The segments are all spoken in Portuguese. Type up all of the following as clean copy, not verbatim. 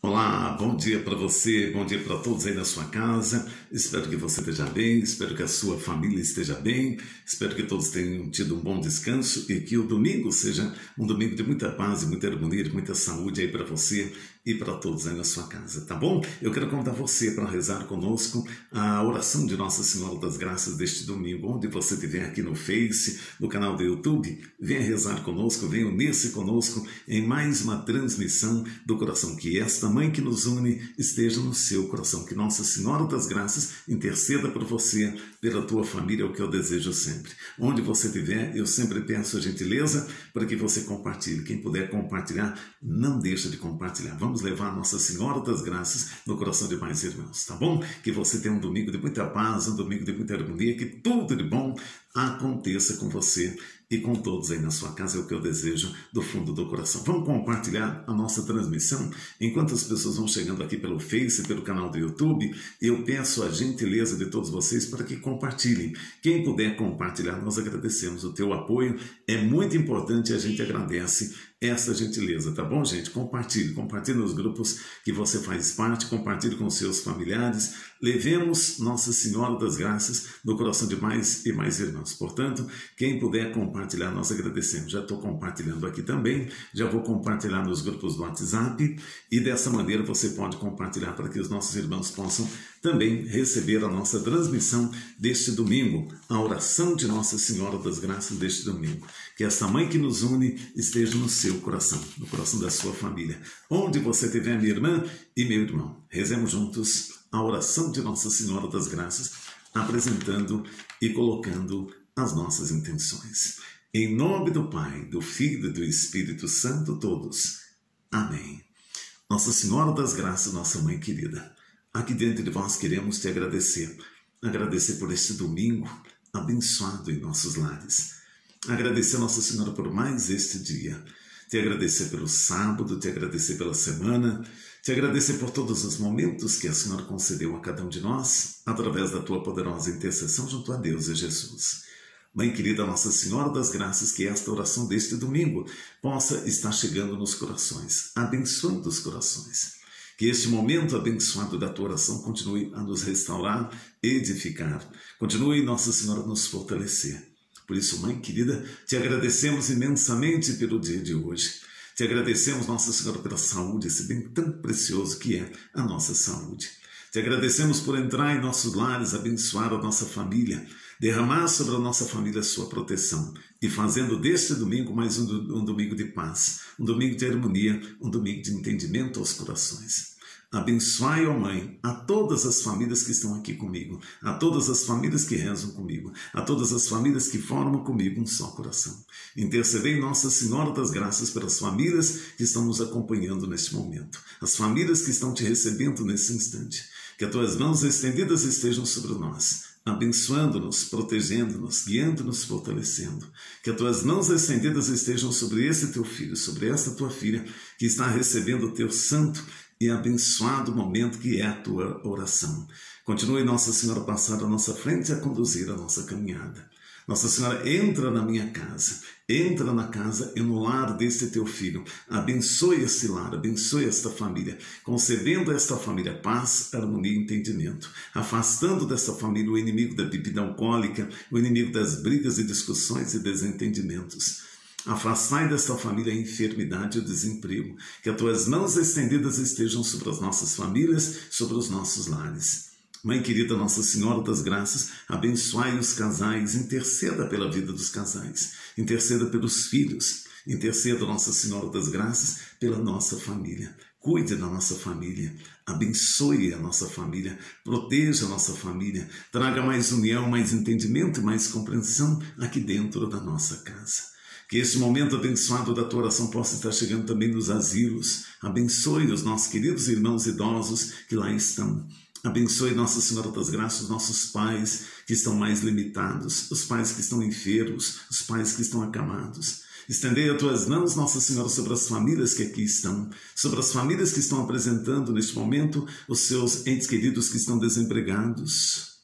Olá, bom dia para você, bom dia para todos aí na sua casa. Espero que você esteja bem, espero que a sua família esteja bem, espero que todos tenham tido um bom descanso e que o domingo seja um domingo de muita paz e muita harmonia, de muita saúde aí para você e para todos aí na sua casa, tá bom? Eu quero convidar você para rezar conosco a oração de Nossa Senhora das Graças deste domingo, onde você estiver aqui no Face, no canal do YouTube, venha rezar conosco, venha unir-se conosco em mais uma transmissão do coração, que esta Mãe que nos une esteja no seu coração, que Nossa Senhora das Graças interceda por você, pela tua família, é o que eu desejo sempre. Onde você estiver, eu sempre peço a gentileza para que você compartilhe. Quem puder compartilhar, não deixa de compartilhar. Vamos levar Nossa Senhora das Graças no coração de mais irmãos, tá bom? Que você tenha um domingo de muita paz, um domingo de muita harmonia, que tudo de bom aconteça com você e com todos aí na sua casa, é o que eu desejo do fundo do coração. Vamos compartilhar a nossa transmissão. Enquanto as pessoas vão chegando aqui pelo Face, pelo canal do YouTube, eu peço a gentileza de todos vocês para que compartilhem. Quem puder compartilhar, nós agradecemos o teu apoio. É muito importante e a gente agradece essa gentileza, tá bom, gente? Compartilhe nos grupos que você faz parte, compartilhe com seus familiares. Levemos Nossa Senhora das Graças no coração de mais e mais irmãos. Portanto, quem puder compartilhar, nós agradecemos. Já estou compartilhando aqui também, já vou compartilhar nos grupos do WhatsApp e dessa maneira você pode compartilhar para que os nossos irmãos possam também receber a nossa transmissão deste domingo, a oração de Nossa Senhora das Graças deste domingo. Que essa Mãe que nos une esteja no seu coração, no coração da sua família. Onde você estiver, minha irmã e meu irmão, rezemos juntos a oração de Nossa Senhora das Graças, apresentando e colocando as nossas intenções. Em nome do Pai, do Filho e do Espírito Santo, todos. Amém. Nossa Senhora das Graças, nossa Mãe querida, aqui dentro de vós queremos te agradecer. Agradecer por este domingo abençoado em nossos lares. Agradecer a Nossa Senhora por mais este dia. Te agradecer pelo sábado, te agradecer pela semana, te agradecer por todos os momentos que a Senhora concedeu a cada um de nós, através da tua poderosa intercessão junto a Deus e Jesus. Mãe querida, Nossa Senhora das Graças, que esta oração deste domingo possa estar chegando nos corações, abençoando os corações. Que este momento abençoado da tua oração continue a nos restaurar, edificar. Continue, Nossa Senhora, a nos fortalecer. Por isso, Mãe querida, te agradecemos imensamente pelo dia de hoje. Te agradecemos, Nossa Senhora, pela saúde, esse bem tão precioso que é a nossa saúde. Te agradecemos por entrar em nossos lares, abençoar a nossa família, derramar sobre a nossa família a sua proteção e fazendo deste domingo mais um domingo de paz, um domingo de harmonia, um domingo de entendimento aos corações. Abençoai, ó Mãe, a todas as famílias que estão aqui comigo, a todas as famílias que rezam comigo, a todas as famílias que formam comigo um só coração. Intercedei, Nossa Senhora das Graças, pelas famílias que estão nos acompanhando neste momento, as famílias que estão te recebendo nesse instante. Que as tuas mãos estendidas estejam sobre nós, abençoando-nos, protegendo-nos, guiando-nos, fortalecendo. Que as tuas mãos estendidas estejam sobre esse teu filho, sobre esta tua filha, que está recebendo o teu santo e abençoado momento que é a tua oração. Continue, Nossa Senhora, a passar à nossa frente e a conduzir a nossa caminhada. Nossa Senhora, entra na minha casa, entra na casa e no lar desse teu filho. Abençoe esse lar, abençoe esta família, concedendo a esta família paz, harmonia e entendimento, afastando desta família o inimigo da bebida alcoólica, o inimigo das brigas e discussões e desentendimentos. Afastai desta família a enfermidade e o desemprego, que as tuas mãos estendidas estejam sobre as nossas famílias, sobre os nossos lares. Mãe querida, Nossa Senhora das Graças, abençoai os casais, interceda pela vida dos casais, interceda pelos filhos, interceda, Nossa Senhora das Graças, pela nossa família. Cuide da nossa família, abençoe a nossa família, proteja a nossa família, traga mais união, mais entendimento e mais compreensão aqui dentro da nossa casa. Que este momento abençoado da tua oração possa estar chegando também nos asilos. Abençoe os nossos queridos irmãos idosos que lá estão. Abençoe, Nossa Senhora das Graças, os nossos pais que estão mais limitados, os pais que estão enfermos, os pais que estão acamados. Estendei as tuas mãos, Nossa Senhora, sobre as famílias que aqui estão, sobre as famílias que estão apresentando neste momento os seus entes queridos que estão desempregados,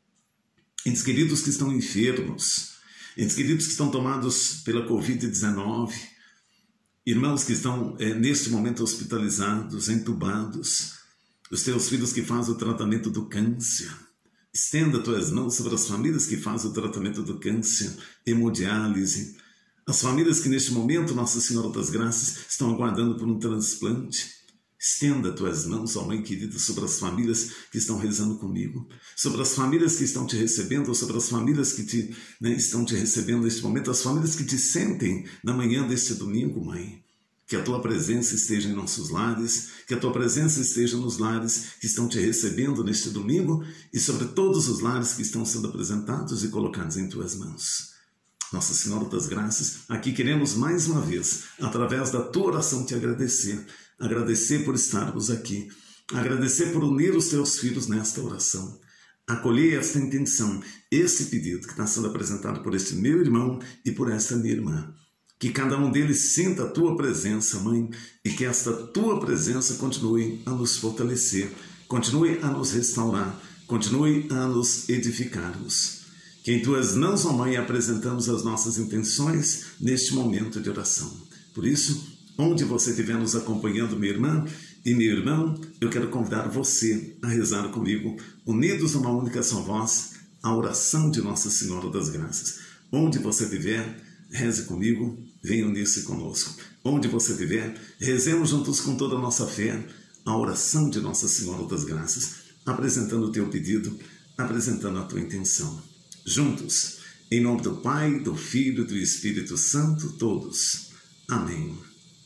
entes queridos que estão enfermos, entes queridos que estão tomados pela Covid-19. Irmãos que estão neste momento hospitalizados, entubados, os teus filhos que fazem o tratamento do câncer. Estenda tuas mãos sobre as famílias que fazem o tratamento do câncer, hemodiálise. As famílias que neste momento, Nossa Senhora das Graças, estão aguardando por um transplante. Estenda tuas mãos, ó Mãe querida, sobre as famílias que estão rezando comigo, sobre as famílias que estão te recebendo, sobre as famílias que estão te recebendo neste momento, as famílias que te sentem na manhã deste domingo, Mãe. Que a tua presença esteja em nossos lares, que a tua presença esteja nos lares que estão te recebendo neste domingo e sobre todos os lares que estão sendo apresentados e colocados em tuas mãos. Nossa Senhora das Graças, aqui queremos mais uma vez, através da tua oração, te agradecer. Agradecer por estarmos aqui. Agradecer por unir os teus filhos nesta oração. Acolher esta intenção, esse pedido que está sendo apresentado por este meu irmão e por esta minha irmã. Que cada um deles sinta a tua presença, Mãe, e que esta tua presença continue a nos fortalecer, continue a nos restaurar, continue a nos edificarmos. Que em tuas mãos, ó Mãe, apresentamos as nossas intenções neste momento de oração. Por isso, onde você estiver nos acompanhando, minha irmã e meu irmão, eu quero convidar você a rezar comigo, unidos numa única só voz, a oração de Nossa Senhora das Graças. Onde você estiver, reze comigo, venha unir-se conosco. Onde você estiver, rezemos juntos com toda a nossa fé a oração de Nossa Senhora das Graças, apresentando o teu pedido, apresentando a tua intenção. Juntos, em nome do Pai, do Filho e do Espírito Santo, todos. Amém.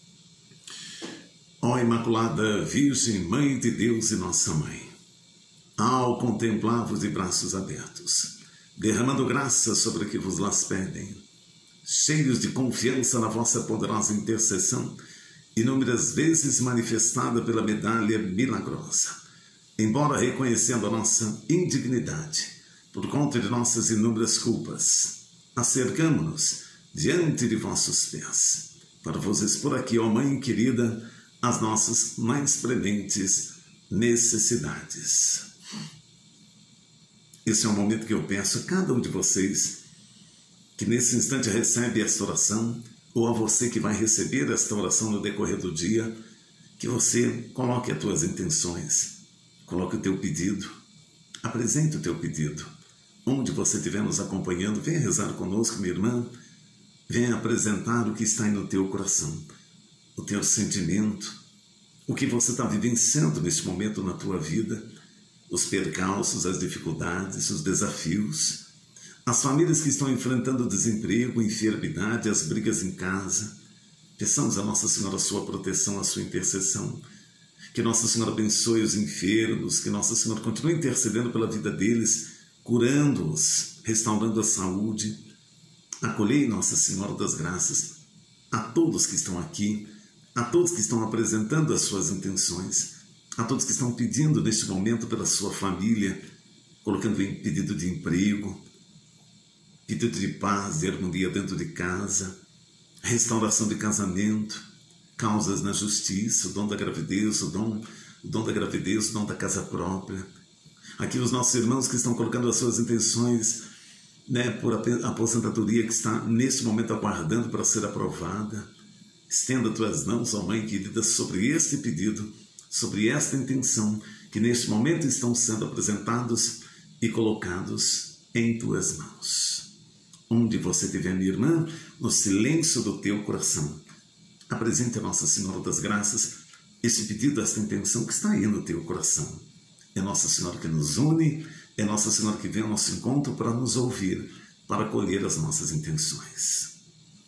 Ó Imaculada Virgem, Mãe de Deus e Nossa Mãe, ao contemplar-vos de braços abertos, derramando graça sobre o que vos las pedem, cheios de confiança na vossa poderosa intercessão, inúmeras vezes manifestada pela medalha milagrosa, embora reconhecendo a nossa indignidade, por conta de nossas inúmeras culpas, acercamo-nos diante de vossos pés, para vos expor aqui, ó Mãe querida, as nossas mais prementes necessidades. Esse é o momento que eu peço a cada um de vocês que nesse instante recebe esta oração, ou a você que vai receber esta oração no decorrer do dia, que você coloque as tuas intenções, coloque o teu pedido, apresente o teu pedido. Onde você estiver nos acompanhando, venha rezar conosco, minha irmã, venha apresentar o que está aí no teu coração, o teu sentimento, o que você está vivenciando neste momento na tua vida, os percalços, as dificuldades, os desafios, as famílias que estão enfrentando o desemprego, a enfermidade, as brigas em casa. Peçamos a Nossa Senhora a sua proteção, a sua intercessão. Que Nossa Senhora abençoe os enfermos, que Nossa Senhora continue intercedendo pela vida deles, curando-os, restaurando a saúde. Acolhei, Nossa Senhora das Graças, a todos que estão aqui, a todos que estão apresentando as suas intenções, a todos que estão pedindo neste momento pela sua família, colocando em pedido de emprego, pedido de paz, de harmonia dentro de casa, restauração de casamento, causas na justiça, o dom da gravidez, o dom da gravidez, o dom da casa própria. Aqui os nossos irmãos que estão colocando as suas intenções, por aposentadoria que está neste momento aguardando para ser aprovada. Estenda tuas mãos, ó Mãe querida, sobre este pedido, sobre esta intenção, que neste momento estão sendo apresentados e colocados em tuas mãos. Onde você estiver, minha irmã, no silêncio do teu coração, apresente a Nossa Senhora das Graças esse pedido, esta intenção que está aí no teu coração. É Nossa Senhora que nos une, é Nossa Senhora que vem ao nosso encontro para nos ouvir, para acolher as nossas intenções.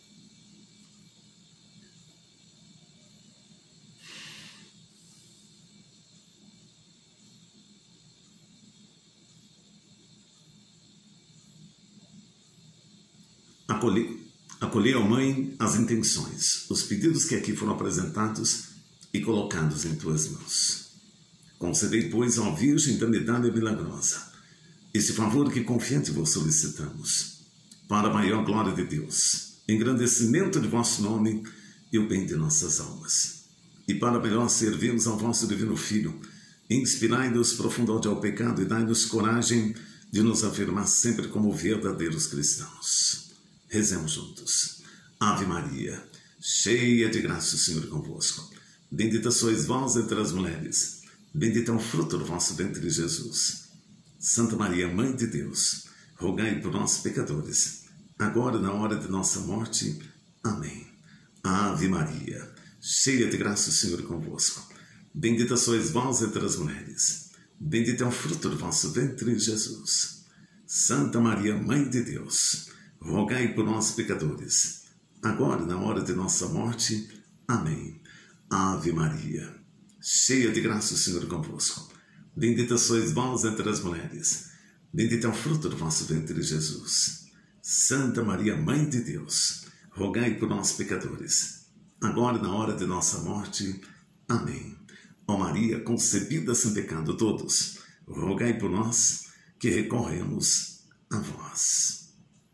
Acolher, ó Mãe, as intenções, os pedidos que aqui foram apresentados e colocados em tuas mãos. Concedei, pois, ó Virgem da Medalha Milagrosa, esse favor que confiante vos solicitamos, para a maior glória de Deus, engrandecimento de vosso nome e o bem de nossas almas. E para melhor servirmos ao vosso divino Filho, inspirai-nos profundamente ao pecado e dai-nos coragem de nos afirmar sempre como verdadeiros cristãos. Rezemos juntos. Ave Maria, cheia de graça, o Senhor é convosco. Bendita sois vós entre as mulheres, bendito é o fruto do vosso ventre, Jesus. Santa Maria, Mãe de Deus, rogai por nós, pecadores, agora e na hora de nossa morte. Amém. Ave Maria, cheia de graça, o Senhor é convosco. Bendita sois vós entre as mulheres, bendito é o fruto do vosso ventre, Jesus. Santa Maria, Mãe de Deus, rogai por nós, pecadores, agora e na hora de nossa morte. Amém. Ave Maria, cheia de graça, o Senhor é convosco. Bendita sois vós entre as mulheres, bendito é o fruto do vosso ventre, Jesus. Santa Maria, Mãe de Deus, rogai por nós, pecadores, agora e na hora de nossa morte. Amém. Ó Maria, concebida sem pecado todos, rogai por nós que recorremos a vós.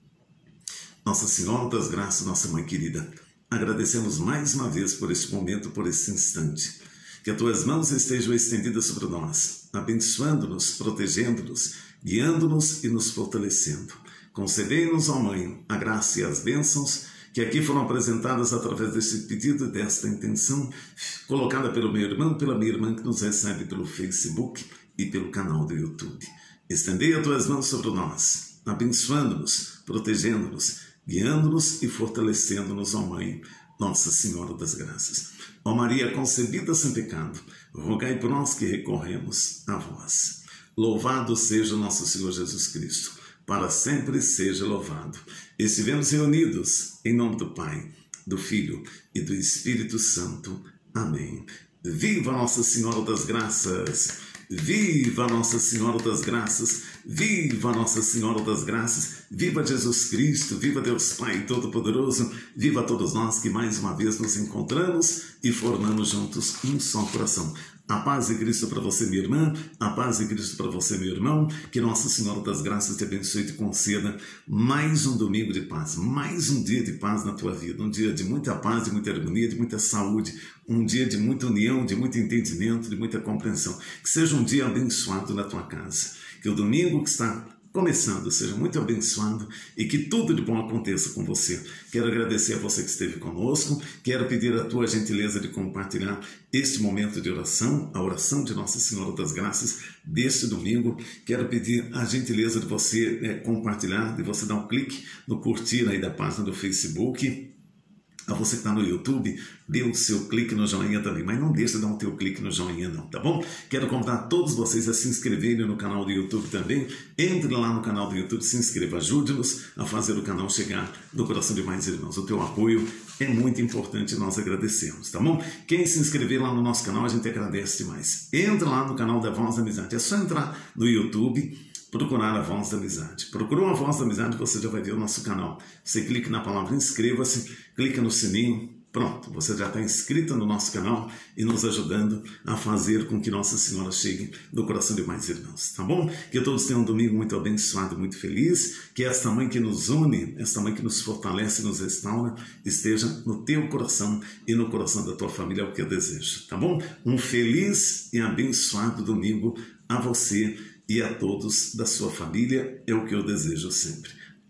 Nossa Senhora das Graças, nossa Mãe querida, agradecemos mais uma vez por este momento, por este instante. Que as tuas mãos estejam estendidas sobre nós, abençoando-nos, protegendo-nos, guiando-nos e nos fortalecendo. Concedei-nos, ó Mãe, a graça e as bênçãos que aqui foram apresentadas através desse pedido e desta intenção, colocada pelo meu irmão, pela minha irmã que nos recebe pelo Facebook e pelo canal do YouTube. Estendei as tuas mãos sobre nós, abençoando-nos, protegendo-nos, guiando-nos e fortalecendo-nos, ó Mãe, Nossa Senhora das Graças. Ó Maria concebida sem pecado, rogai por nós que recorremos a vós. Louvado seja nosso Senhor Jesus Cristo, para sempre seja louvado. Estivemos reunidos em nome do Pai, do Filho e do Espírito Santo. Amém. Viva Nossa Senhora das Graças! Viva Nossa Senhora das Graças! Viva Nossa Senhora das Graças! Viva Jesus Cristo! Viva Deus Pai Todo-Poderoso! Viva todos nós que mais uma vez nos encontramos e formamos juntos um só coração. A paz de Cristo para você, minha irmã, a paz de Cristo para você, meu irmão, que Nossa Senhora das Graças te abençoe e te conceda mais um domingo de paz, mais um dia de paz na tua vida, um dia de muita paz, de muita harmonia, de muita saúde, um dia de muita união, de muito entendimento, de muita compreensão. Que seja um dia abençoado na tua casa, que o domingo que está começando seja muito abençoado e que tudo de bom aconteça com você. Quero agradecer a você que esteve conosco, quero pedir a tua gentileza de compartilhar este momento de oração, a oração de Nossa Senhora das Graças deste domingo. Quero pedir a gentileza de você compartilhar, de você dar um clique no curtir aí da página do Facebook. A você que está no YouTube, dê o seu clique no joinha também, mas não deixe de dar o teu clique no joinha não, tá bom? Quero convidar todos vocês a se inscreverem no canal do YouTube também. Entre lá no canal do YouTube, se inscreva, ajude-nos a fazer o canal chegar no coração de mais irmãos. O teu apoio é muito importante e nós agradecemos, tá bom? Quem se inscrever lá no nosso canal, a gente agradece demais. Entra lá no canal da Voz da Amizade, é só entrar no YouTube, procurar a Voz da Amizade. Procurou a Voz da Amizade, você já vai ver o nosso canal. Você clica na palavra inscreva-se, clica no sininho, pronto, você já está inscrito no nosso canal e nos ajudando a fazer com que Nossa Senhora chegue no coração de mais irmãos, tá bom? Que todos tenham um domingo muito abençoado, muito feliz, que esta Mãe que nos une, esta Mãe que nos fortalece e nos restaura, esteja no teu coração e no coração da tua família, é o que eu desejo, tá bom? Um feliz e abençoado domingo a você e a todos da sua família, é o que eu desejo sempre.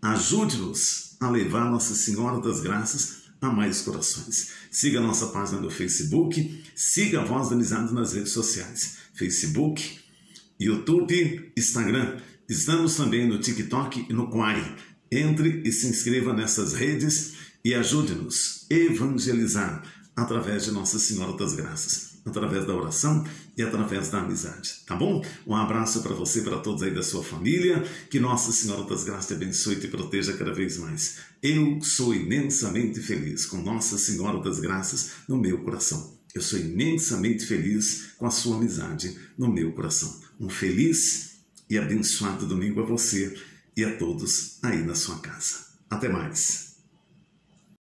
Ajude-nos a levar Nossa Senhora das Graças a mais corações. Siga a nossa página do Facebook, siga a Voz da Amizade nas redes sociais, Facebook, YouTube, Instagram. Estamos também no TikTok e no Quai. Entre e se inscreva nessas redes e ajude-nos a evangelizar através de Nossa Senhora das Graças, através da oração e através da amizade, tá bom? Um abraço para você, para todos aí da sua família, que Nossa Senhora das Graças te abençoe e te proteja cada vez mais. Eu sou imensamente feliz com Nossa Senhora das Graças no meu coração. Eu sou imensamente feliz com a sua amizade no meu coração. Um feliz e abençoado domingo a você e a todos aí na sua casa. Até mais!